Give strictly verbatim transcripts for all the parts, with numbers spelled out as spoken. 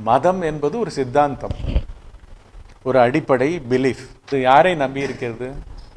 மதம் என்பது ஒரு சித்தாந்தம், ஒரு அடிப்படை பிலீஃப். இது யாரை நம்பி இருக்கிறது?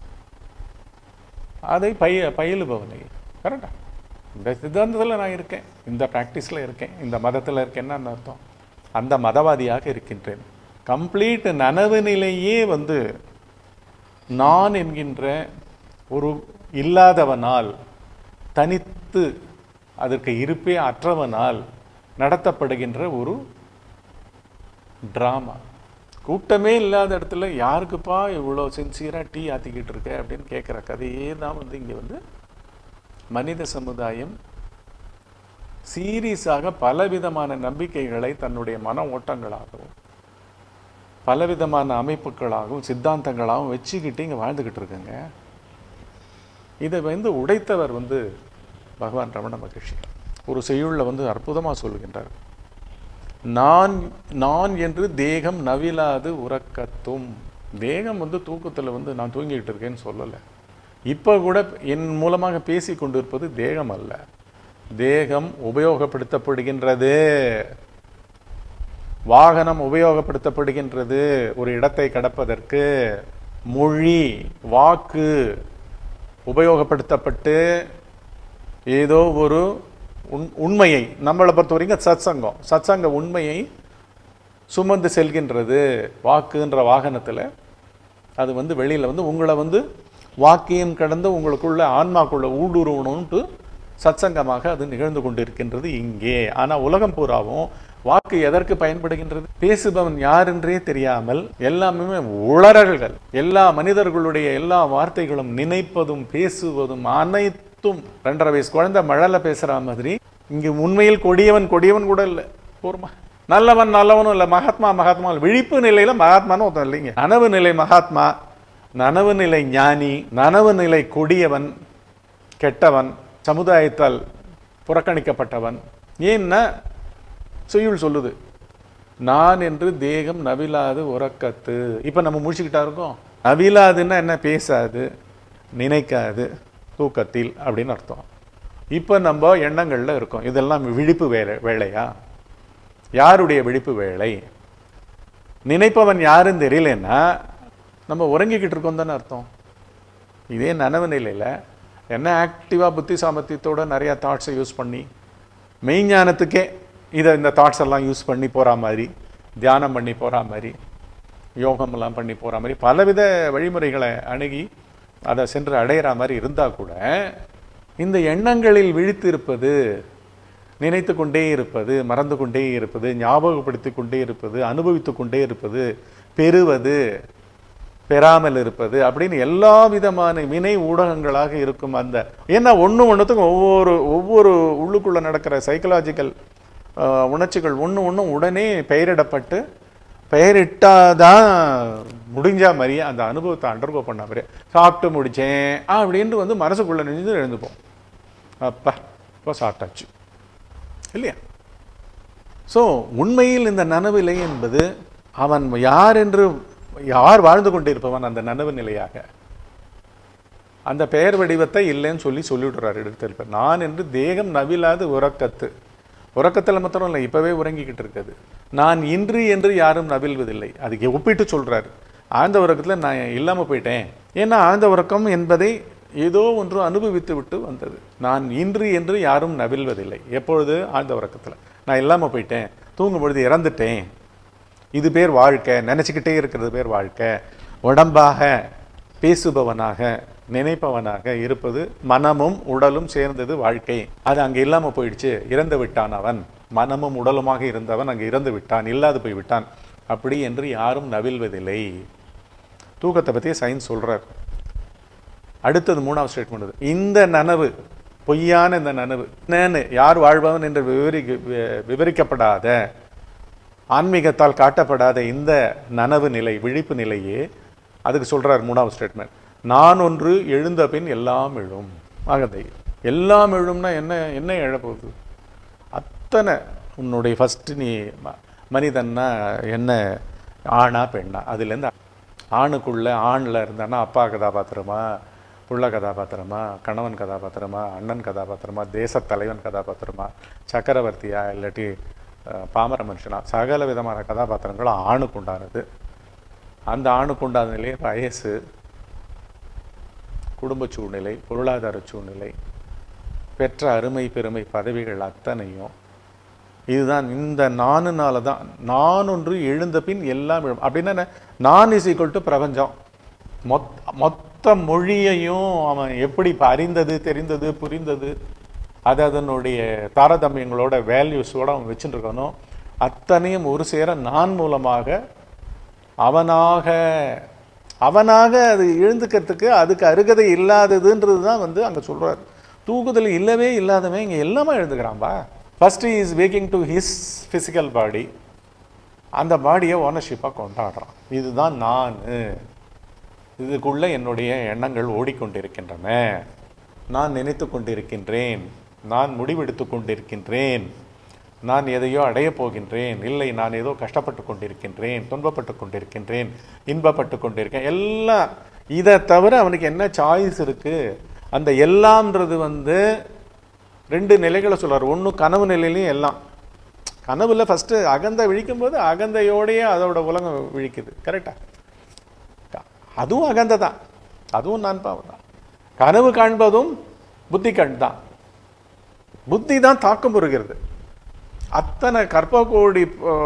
அதை பய பயிலுபவனை. கரெக்டா? இந்த சித்தாந்தத்தில் நான் இருக்கேன், இந்த ப்ராக்டிஸில் இருக்கேன், இந்த மதத்தில் இருக்கேன்னு அர்த்தம். அந்த மதவாதியாக இருக்கின்றேன். கம்ப்ளீட் நனவு நிலையே வந்து நான் என்கின்ற ஒரு இல்லாதவனால், தனித்து அதற்கு இருப்பே அற்றவனால் நடத்தப்படுகின்ற ஒரு ட்ராமா. கூட்டமே இல்லாத இடத்துல யாருக்குப்பா இவ்வளோ சின்சியராக டீ ஆற்றிக்கிட்டு இருக்க அப்படின்னு கேட்குற கதையே தான் வந்து இங்கே வந்து மனித சமுதாயம் சீரியஸாக பலவிதமான நம்பிக்கைகளை தன்னுடைய மன ஓட்டங்களாகவும் பலவிதமான அமைப்புகளாகவும் சித்தாந்தங்களாகவும் வச்சுக்கிட்டு இங்கே வாழ்ந்துக்கிட்டு இருக்குங்க. இதை வந்து உடைத்தவர் வந்து பகவான் ரமண மகரிஷி ஒரு செய்யுளில் வந்து அற்புதமாக சொல்லுகின்றார். நான் நான் என்று தேகம் நவிலாது உறக்கத்தும். தேகம் வந்து தூக்கத்தில் வந்து நான் தூங்கிக்கிட்டு இருக்கேன்னு சொல்லலை. இப்போ கூட என் மூலமாக பேசி கொண்டிருப்பது தேகம் அல்ல, தேகம் உபயோகப்படுத்தப்படுகின்றது, வாகனம் உபயோகப்படுத்தப்படுகின்றது ஒரு இடத்தை கடப்பதற்கு, மொழி வாக்கு உபயோகப்படுத்தப்பட்டு ஏதோ ஒரு உண் உண்மையை நம்மளை பொறுத்த வரைக்கும் சத்சங்கம் சத்சங்க உண்மையை சுமந்து செல்கின்றது. வாக்குன்ற வாகனத்தில் அது வந்து வெளியில் வந்து உங்களை வந்து வாக்கியம் கடந்து உங்களுக்குள்ள ஆன்மாக்குள்ள ஊடுருவணும்ட்டு சத்சங்கமாக அது நிகழ்ந்து கொண்டிருக்கின்றது இங்கே. ஆனால் உலகம் பூராவும் வாக்கு எதற்கு பயன்படுகின்றது? பேசுபவன் யார் என்றே தெரியாமல் எல்லாமே உளறல்கள். எல்லா மனிதர்களுடைய எல்லா வார்த்தைகளும் நினைப்பதும் பேசுவதும் அனைத்தும் ரெண்டரை வயசு குழந்தை மழல பேசுற மாதிரி. இங்கு உண்மையில் கொடியவன் கொடியவன் கூட இல்லை, போருமா நல்லவன் நல்லவனும் இல்லை, மகாத்மா மகாத்மா. விழிப்பு நிலையில மகாத்மான்னு ஒருத்தன் இல்லைங்க. நனவு நிலை மகாத்மா, நனவு நிலை ஞானி, நனவு நிலை கொடியவன், கெட்டவன், சமுதாயத்தால் புறக்கணிக்கப்பட்டவன். ஏன்னா செய்யுள் சொல்லுது, நான் என்று தேகம் நவிலாது உறக்கத்து. இப்போ நம்ம முடிச்சுக்கிட்டா இருக்கோம். நவிலாதுன்னா என்ன? பேசாது, நினைக்காது, தூக்கத்தில் அப்படின்னு அர்த்தம். இப்போ நம்ம எண்ணங்களில் இருக்கோம். இதெல்லாம் விழிப்பு வேலை வேலையா? யாருடைய விழிப்பு வேலை? நினைப்பவன் யாருன்னு தெரியலன்னா நம்ம உறங்கிக்கிட்டு இருக்கோம் தானே அர்த்தம். இதே நனவு நிலையில் என்ன ஆக்டிவாக புத்தி சாமர்த்தியத்தோட நிறையா தாட்ஸை யூஸ் பண்ணி மெய்ஞானத்துக்கே இதை இந்த தாட்ஸ் எல்லாம் யூஸ் பண்ணி போகிற மாதிரி, தியானம் பண்ணி போகிற மாதிரி, யோகமெல்லாம் பண்ணி போகிற மாதிரி பலவித வழிமுறைகளை அணுகி அதை சென்று அடையிற மாதிரி இருந்தால் கூட இந்த எண்ணங்களில் விழித்து இருப்பது, நினைத்து கொண்டே இருப்பது, மறந்து கொண்டே இருப்பது, ஞாபகப்படுத்தி கொண்டே இருப்பது, அனுபவித்து கொண்டே இருப்பது, பெறுவது, பெறாமல் இருப்பது அப்படின்னு எல்லா விதமான வினை ஊடகங்களாக இருக்கும். அந்த ஏன்னா ஒன்று ஒன்றுத்துக்கும் ஒவ்வொரு ஒவ்வொரு உள்ளுக்குள்ளே நடக்கிற சைக்கலாஜிக்கல் உணர்ச்சிகள் ஒன்று ஒன்றும் உடனே பெயரிடப்பட்டு பெயரிட்டாதான் முடிஞ்சா மாதிரியே அந்த அனுபவத்தை அண்டர்கோ பண்ண மாதிரியே சாப்பிட்டு முடித்தேன் அப்படின்ட்டு வந்து மனசுக்குள்ளே நினைஞ்சு எழுந்துப்போம். அப்பா இப்போ சாப்பிட்டாச்சு இல்லையா? ஸோ உண்மையில் இந்த நனவு நிலை என்பது அவன் யார் என்று யார் வாழ்ந்து கொண்டிருப்பவன் அந்த நனவு நிலையாக அந்த பெயர் வடிவத்தை இல்லைன்னு சொல்லி சொல்லிவிடுறாரு எடுத்திருப்பார். நான் என்று தேகம் நவிலாது உறக்கத்து. உறக்கத்தில் மாத்திரம் இல்லை, இப்போவே உறங்கிக்கிட்டு இருக்குது. நான் இன்று என்று யாரும் நவில்வதில்லை. அதுக்கு ஒப்பிட்டு சொல்கிறாரு. ஆழ்ந்த உறக்கத்தில் நான் இல்லாமல் போயிட்டேன். ஏன்னா ஆழ்ந்த உறக்கம் என்பதை ஏதோ ஒன்று அனுபவித்து விட்டு வந்தது. நான் இன்று என்று யாரும் நவில்வதில்லை. எப்பொழுது? ஆழ்ந்த உறக்கத்தில். நான் இல்லாமல் போயிட்டேன், தூங்கும் பொழுது இறந்துட்டேன், இது பேர் வாழ்க்கை, நினச்சிக்கிட்டே இருக்கிறது பேர் வாழ்க்கை. உடம்பாக பேசுபவனாக நினைப்பவனாக இருப்பது மனமும் உடலும் சேர்ந்தது வாழ்க்கை. அது அங்கே இல்லாமல் போயிடுச்சு, இறந்து விட்டான் அவன். மனமும் உடலுமாக இருந்தவன் அங்கே இறந்து விட்டான், இல்லாது போய் விட்டான். அப்படி என்று யாரும் நவில்வதில்லை. தூக்கத்தை பற்றி சயின்ஸ் சொல்கிறார். அடுத்தது மூணாவது ஸ்டேட்மெண்ட், இந்த நனவு பொய்யான இந்த நனவு என்னன்னு யார் வாழ்பவன் என்று விவரி விவரிக்கப்படாத ஆன்மீகத்தால் காட்டப்படாத இந்த நனவு நிலை, விழிப்பு நிலையே அதுக்கு சொல்கிறார் மூணாவது ஸ்டேட்மெண்ட். நான் ஒன்று எழுந்த பின் எல்லாம் எழும். ஆகதை எல்லாம் எழும்னா என்ன? என்ன எழப்போகுது? அத்தனை உன்னுடைய ஃபஸ்ட்டு நீ மனிதன்னா என்ன, ஆணா பெண்ணா? அதுலேருந்து ஆணுக்குள்ளே ஆணில் இருந்தானா அப்பா கதாபாத்திரமா, புள்ள கதாபாத்திரமா, கணவன் கதாபாத்திரமா, அண்ணன் கதாபாத்திரமா, தேசத்தலைவன் கதாபாத்திரமா, சக்கரவர்த்தியா, இல்லாட்டி பாமர மனுஷனா சகல விதமான கதாபாத்திரங்களும் ஆணுக்கு உண்டானது. அந்த ஆணுக்கு உண்டான நிலையை வயசு, குடும்ப சூழ்நிலை, பொருளாதார சூழ்நிலை, பெற்ற அருமை பெருமை பதவிகள் அத்தனையும் இதுதான். இந்த நானுனால தான் நான் ஒன்று எழுந்த பின் எல்லாம் எழும் அப்படின்னா நான் இஸ் ஈக்குவல் டு பிரபஞ்சம். மொத் மொத்த மொழியையும் அவன் எப்படி அறிந்தது, தெரிந்தது, புரிந்தது, அது அதனுடைய தாரதமியங்களோட வேல்யூஸோடு அவன் வச்சுட்டு இருக்கணும். அத்தனையும் ஒரு சேர நான் மூலமாக அவனாக அவனாக அது எழுந்துக்கிறதுக்கு அதுக்கு அருகதை இல்லாததுன்றது தான் வந்து அங்கே சொல்கிறார். தூக்குதல் இல்லவே இல்லாதவன் இங்கே எல்லாமே எழுந்துக்கிறான்பா. First is waking to his physical body. அந்த பாடியை ஓனர்ஷிப்பாக கொண்டாடுறான். இதுதான் நான், இதுக்குள்ளே என்னுடைய எண்ணங்கள் ஓடிக்கொண்டிருக்கின்றன, நான் நினைத்து கொண்டிருக்கின்றேன், நான் முடிவெடுத்து கொண்டிருக்கின்றேன், நான் எதையோ அடையப் போகின்றேன், இல்லை நான் ஏதோ கஷ்டப்பட்டு கொண்டிருக்கின்றேன், துன்பப்பட்டு கொண்டிருக்கின்றேன், இன்பப்பட்டு கொண்டிருக்கேன், எல்லாம். இதை தவிர அவனுக்கு என்ன சாய்ஸ் இருக்குது? அந்த எல்லாம்ன்றது வந்து ரெண்டு நிலைகளை சொல்கிறார். ஒன்று கனவு நிலையிலையும் எல்லாம். கனவுல ஃபஸ்ட்டு அகந்தை விழிக்கும் போது அகந்தையோடையே அதோட உலகம் விழிக்குது. கரெக்டா? அதுவும் அகந்தை தான், அதுவும் நான் பாவம் தான். கனவு காண்பதும் புத்தி கண் தான். புத்தி தான் தாக்கம் புரிகிறது. அத்தனை கற்பகோடி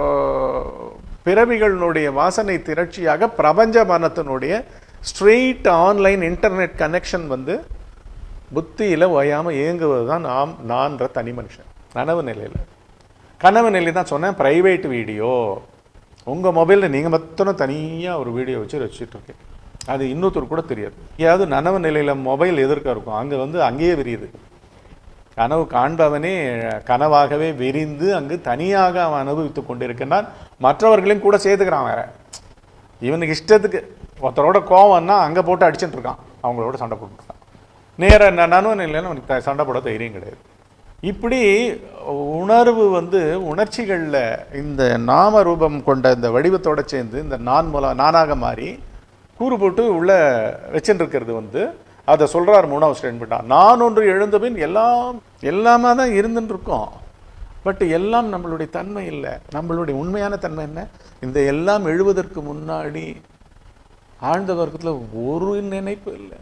பிறவிகளினுடைய வாசனை திரட்சியாக பிரபஞ்ச மனத்தினுடைய ஸ்ட்ரெயிட் ஆன்லைன் இன்டர்நெட் கனெக்ஷன் வந்து புத்தியில் ஓயாமல் இயங்குவது தான் நாம் நான்ற தனி மனுஷன். கனவு நிலையில் கனவு நிலை தான் சொன்னேன். ப்ரைவேட் வீடியோ உங்கள் மொபைலில் நீங்கள் மொத்தம் தனியாக ஒரு வீடியோ வச்சு வச்சுட்ருக்கேன். அது இன்னொருத்தர் கூட தெரியாது. ஏதாவது நனவு நிலையில் மொபைல் எதிர்க்க இருக்கும், அங்கே வந்து அங்கேயே விரியுது. கனவு காண்பவனே கனவாகவே விரிந்து அங்கு தனியாக அவன் அனுபவித்து கொண்டிருக்கிறான். மற்றவர்களையும் கூட சேர்த்துக்கிறான். வேற இவனுக்கு இஷ்டத்துக்கு ஒருத்தரோட கோவம்னா அங்கே போட்டு அடிச்சுட்டு இருக்கான், அவங்களோட சண்டை போட்டுருக்கான். நேர நனவு நிலையில் அவனுக்கு சண்டை போட தைரியம் கிடையாது. இப்படி உணர்வு வந்து உணர்ச்சிகளில் இந்த நாம ரூபம் கொண்ட இந்த வடிவத்தோடு சேர்ந்து இந்த நான் மூலம் நானாக மாறி கூறு போட்டு உள்ள வச்சுட்டு இருக்கிறது வந்து அதை சொல்கிறார் மூணாவது ஸ்டேட்மெண்ட்டாக. நான் ஒன்று எழுந்தபின் எல்லாம் எல்லாமே தான் இருந்துட்டு இருக்கோம். பட் எல்லாம் நம்மளுடைய தன்மை இல்லை. நம்மளுடைய உண்மையான தன்மை என்ன? இந்த எல்லாம் எழுவதற்கு முன்னாடி ஆழ்ந்த வர்க்கத்தில் ஒரு நினைப்பு இல்லை,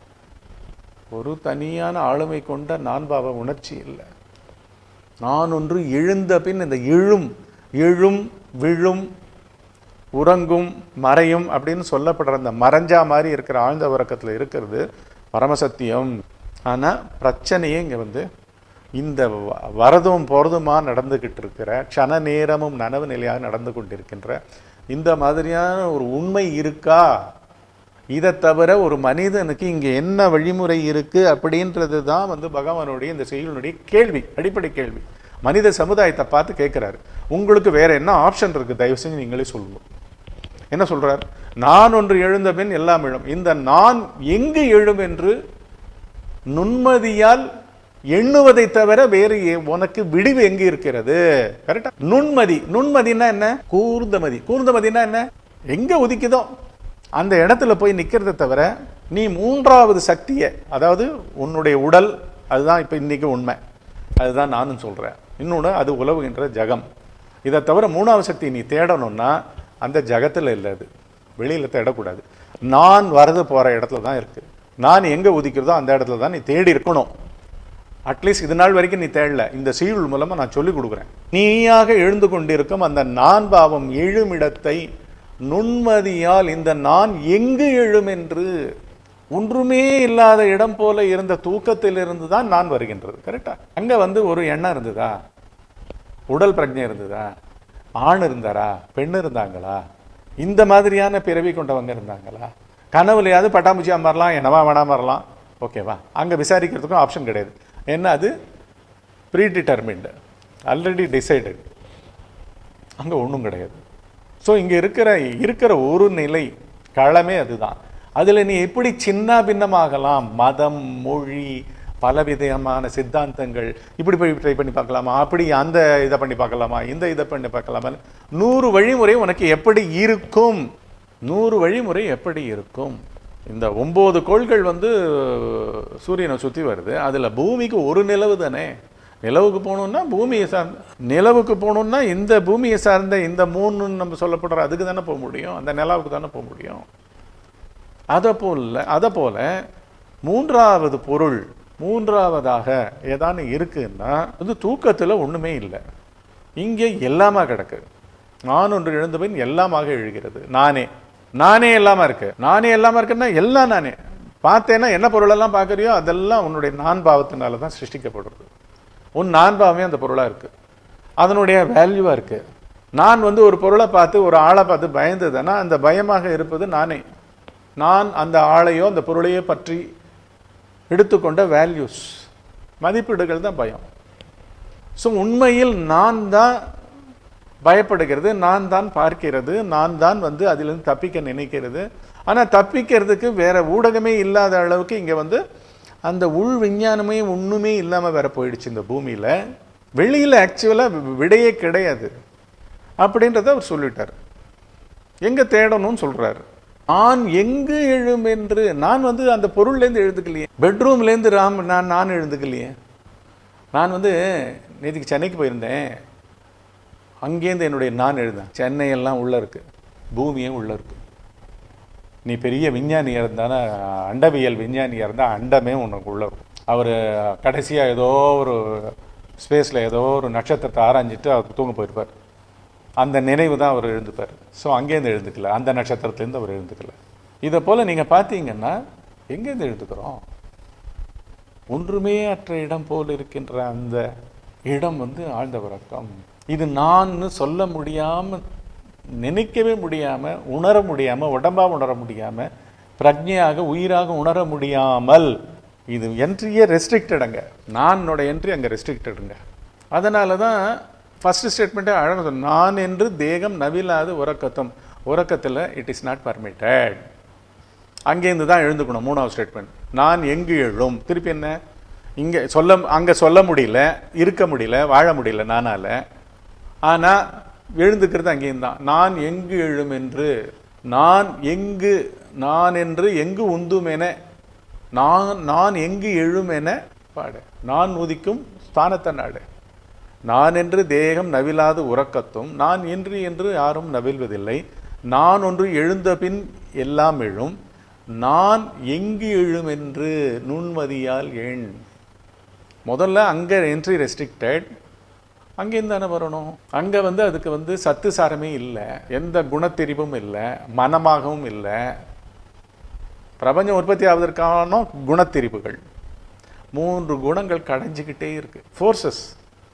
ஒரு தனியான ஆளுமை கொண்ட நான் பாவ உணர்ச்சி இல்லை. நான் ஒன்று எழுந்த பின் இந்த எழும் எழும் விழும் உறங்கும் மறையும் அப்படின்னு சொல்லப்படுற அந்த மறைஞ்சா மாதிரி இருக்கிற ஆழ்ந்த உறக்கத்தில் இருக்கிறது பரமசத்தியம். ஆனால் பிரச்சனையே இங்கே வந்து இந்த வரதும் போகிறதுமா நடந்துக்கிட்டு இருக்கிற க்ஷண நேரமும் நனவு நிலையாக நடந்து கொண்டிருக்கின்ற இந்த மாதிரியான ஒரு உண்மை இருக்கா? இதை தவிர ஒரு மனிதனுக்கு இங்கே என்ன வழிமுறை இருக்குது அப்படின்றது தான் வந்து பகவானுடைய இந்த செயலினுடைய கேள்வி, அடிப்படை கேள்வி. மனித சமுதாயத்தை பார்த்து கேட்குறாரு, உங்களுக்கு வேற என்ன ஆப்ஷன் இருக்குது? தயவு செஞ்சு நீங்களே சொல்லுவோம். என்ன சொல்றார்? நான் ஒன்று எழுந்த பின் எல்லாம் எழும். இந்த நான் எங்கு எழும் என்று நுண்மதியால் எண்ணுவதை தவிர வேறு உனக்கு விடிவு எங்கு இருக்கிறது? கரெக்டா? நுண்மதி. நுண்மதினா என்ன? கூர்ந்தமதி. கூர்ந்தமதினா என்ன? எங்க உதிக்குதோ அந்த இடத்துல போய் நிற்கிறத தவிர நீ மூன்றாவது சக்தியை, அதாவது உன்னுடைய உடல், அதுதான் இப்போ இன்னைக்கு உண்மை, அதுதான் நானும் சொல்கிறேன். இன்னொன்று அது உலவுகின்ற ஜகம். இதை தவிர மூணாவது சக்தி நீ தேடணும்னா அந்த ஜகத்தில் இல்லை, அது வெளியில் தேடக்கூடாது. நான் வரது போகிற இடத்துல தான் இருக்குது. நான் எங்கே உதிக்கிறதோ அந்த இடத்துல தான் நீ தேடி இருக்கணும். அட்லீஸ்ட் இது நாள் வரைக்கும் நீ தேடல. இந்த சீழ் மூலமாக நான் சொல்லிக் கொடுக்குறேன். நீயாக எழுந்து கொண்டிருக்கும் அந்த நான் பாவம் எழுமிடத்தை நுண்மதியால் இந்த நான் எங்கு எழும் என்று ஒன்றுமே இல்லாத இடம் போல இருந்த தூக்கத்திலிருந்து தான் நான் வருகின்றது. கரெக்டா? அங்கே வந்து ஒரு எண்ணம் இருந்ததா? உடல் பிரஜை இருந்ததா? ஆண் இருந்தாரா? பெண் இருந்தாங்களா? இந்த மாதிரியான பிறவி கொண்டவங்க இருந்தாங்களா? கனவுலையாவது பட்டாம்பூச்சியா மாறலாம், என்னவா வேணா மாறலாம், ஓகேவா? அங்கே விசாரிக்கிறதுக்கும் ஆப்ஷன் கிடையாது. என்ன அது? Predetermined, already decided. அங்கே ஒன்றும் கிடையாது. ஸோ இங்கே இருக்கிற இருக்கிற ஒரு நிலை களமே அதுதான். அதில் நீ எப்படி சின்ன பின்னமாகலாம்? மதம், மொழி, பலவிதமான சித்தாந்தங்கள், இப்படி போய் ட்ரை பண்ணி பார்க்கலாமா, அப்படி அந்த இதை பண்ணி பார்க்கலாமா, இந்த இதை பண்ணி பார்க்கலாமா, நூறு வழிமுறை உனக்கு எப்படி இருக்கும்? நூறு வழிமுறை எப்படி இருக்கும்? இந்த ஒம்பது கோள்கள் வந்து சூரியனை சுற்றி வருது. அதில் பூமிக்கு ஒரு நிலவு தானே. நிலவுக்கு போகணுன்னா பூமியை சார்ந்த நிலவுக்கு போகணுன்னா இந்த பூமியை சார்ந்த இந்த மூணு நம்ம சொல்லப்படுற அதுக்கு தானே போக முடியும், அந்த நிலாவுக்கு தானே போக முடியும். அதை போல அதை போல மூன்றாவது பொருள் மூன்றாவதாக ஏதானு இருக்குன்னா அது தூக்கத்தில் ஒன்றுமே இல்லை, இங்கே எல்லாமா கிடக்கு. நான் ஒன்று எழுந்த பின் எல்லாமாக எழுகிறது. நானே நானே எல்லாமா இருக்கு. நானே எல்லாமா இருக்குன்னா எல்லாம் நானே. பார்த்தேன்னா என்ன பொருளெல்லாம் பார்க்குறியோ அதெல்லாம் உன்னுடைய நான் பாவத்தினால தான் சிருஷ்டிக்கப்படுறது. உன் நான் பாவமே அந்த பொருளாக இருக்குது, அதனுடைய வேல்யூவாக இருக்குது. நான் வந்து ஒரு பொருளை பார்த்து ஒரு ஆளை பார்த்து பயந்ததுன்னா அந்த பயமாக இருப்பது நானே. நான் அந்த ஆளையோ அந்த பொருளையோ பற்றி எடுத்துக்கொண்ட வேல்யூஸ் மதிப்பீடுகள் தான் பயம். ஸோ உண்மையில் நான் தான் பயப்படுகிறது, நான் தான் பார்க்கிறது, நான் தான் வந்து அதிலிருந்து தப்பிக்க நினைக்கிறது. ஆனால் தப்பிக்கிறதுக்கு வேற ஊடகமே இல்லாத அளவுக்கு இங்கே வந்து அந்த உள் விஞ்ஞானமே ஒன்றுமே இல்லாமல் வேற போயிடுச்சு இந்த பூமியில். வெளியில் ஆக்சுவலாக விடையே கிடையாது அப்படின்றத அவர் சொல்லிட்டார். எங்கே தேடணும்னு சொல்கிறார். நான் எங்கு எழும் என்று நான் வந்து அந்த பொருள்லேருந்து எழுதுக்கலையே, பெட்ரூம்லேருந்து ராம் நான் நான் எழுதுக்கலையே. நான் வந்து நேற்றுக்கு சென்னைக்கு போயிருந்தேன், அங்கேருந்து என்னுடைய நான் எழுதேன். சென்னையெல்லாம் உள்ளே இருக்குது, பூமியும் உள்ளே இருக்குது. நீ பெரிய விஞ்ஞானியாக இருந்தானா, அண்டவியல் விஞ்ஞானியாக இருந்தால் அண்டமே உனக்கு உள்ள இருக்கும். அவர் கடைசியாக ஏதோ ஒரு ஸ்பேஸில் ஏதோ ஒரு நட்சத்திரத்தை ஆராய்ஞ்சிட்டு அவர் தூங்க போயிருப்பார். அந்த நினைவு தான் அவர் எழுந்துப்பார். ஸோ அங்கேருந்து எழுந்துக்கல, அந்த நட்சத்திரத்துலேருந்து அவர் எழுந்துக்கல. இதை போல் நீங்கள் பார்த்தீங்கன்னா எங்கேருந்து எழுதுக்கிறோம்? ஒன்றுமே அற்ற இடம் போல் இருக்கின்ற அந்த இடம் வந்து ஆழ்ந்த உறக்கம். இது நான் சொல்ல முடியாமல், நினைக்கவே முடியாமல், உணர முடியாமல், உடம்பாக உணர முடியாமல், பிரஜையாக உயிராக உணர முடியாமல், இது என்ட்ரியே ரெஸ்ட்ரிக்டடுங்க. நானோட என்ட்ரி அங்கே ரெஸ்ட்ரிக்டடுங்க. அதனால தான் ஃபர்ஸ்ட் ஸ்டேட்மெண்ட்டே அழகாக சொன்ன, நான் என்று தேகம் நவிலாது உறக்கத்தும். உறக்கத்தில் இட் இஸ் நாட் பர்மிட்டட். அங்கேருந்து தான் எழுந்துக்கணும். மூணாவது ஸ்டேட்மெண்ட், நான் எங்கு எழும். திருப்பி என்ன, இங்கே சொல்ல அங்கே சொல்ல முடியல, இருக்க முடியல, வாழ முடியல நானால. ஆனால் எழுந்துக்கிறது அங்கேயும் தான். நான் எங்கு எழும் என்று, நான் எங்கு, நான் என்று எங்கு உந்தும் என, நான் நான் எங்கு எழும் என பாடு. நான் உதிக்கும் ஸ்தானத்தை நாடு. நான் என்று தேகம் நவிலாது உறக்கத்தும், நான் என்று என்று யாரும் நவில்வதில்லை. நான் ஒன்று எழுந்த பின் எல்லாம் எழும். நான் எங்கு எழும் என்று நுண்மதியால் எண். முதல்ல அங்கே என்ட்ரி ரெஸ்ட்ரிக்டட், அங்கேருந்து தானே வரணும். அங்கே வந்து அதுக்கு வந்து சத்து சாரமே இல்லை, எந்த குணத்தெரிவும் இல்லை, மனமாகவும் இல்லை. பிரபஞ்சம் உற்பத்தி ஆவதற்கான குணத்தெரிவுகள், மூன்று குணங்கள் கடைஞ்சிக்கிட்டே இருக்கு. ஃபோர்ஸஸ்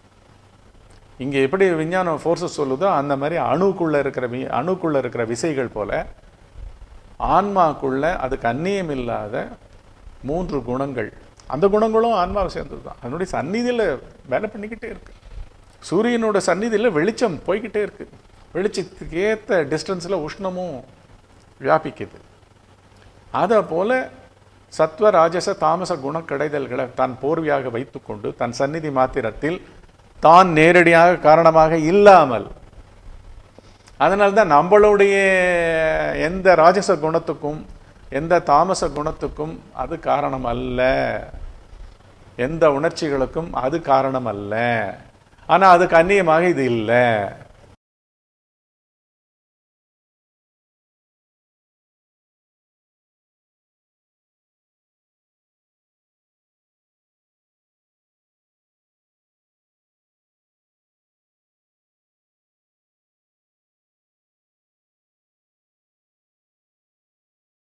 இங்கே எப்படி விஞ்ஞானம் ஃபோர்ஸஸ் சொல்லுதோ அந்த மாதிரி அணுக்குள்ளே இருக்கிற வி அணுக்குள்ளே இருக்கிற விசைகள் போல ஆன்மாக்குள்ள அதுக்கு அந்நியம் இல்லாத மூன்று குணங்கள். அந்த குணங்களும் ஆன்மாவை சேர்ந்தது தான். அதனுடைய சந்நிதியில் வேலை பண்ணிக்கிட்டே இருக்கு. சூரியனோட சந்நிதியில் வெளிச்சம் போய்கிட்டே இருக்கு. வெளிச்சத்துக்கு ஏற்ற டிஸ்டன்ஸில் உஷ்ணமும் வியாபிக்குது. அதை போல சத்வ ராஜச தாமச குண கிடைதல்களை தான் போர்வையாக வைத்துக்கொண்டு தன் சந்நிதி மாத்திரத்தில் தான் நேரடியாக காரணமாக இல்லாமல், அதனால்தான் நம்மளுடைய எந்த ராஜச குணத்துக்கும் எந்த தாமச குணத்துக்கும் அது காரணம் அல்ல, எந்த உணர்ச்சிகளுக்கும் அது காரணம் அல்ல. ஆனால் அதுக்கு அந்நியமாக இது இல்லை.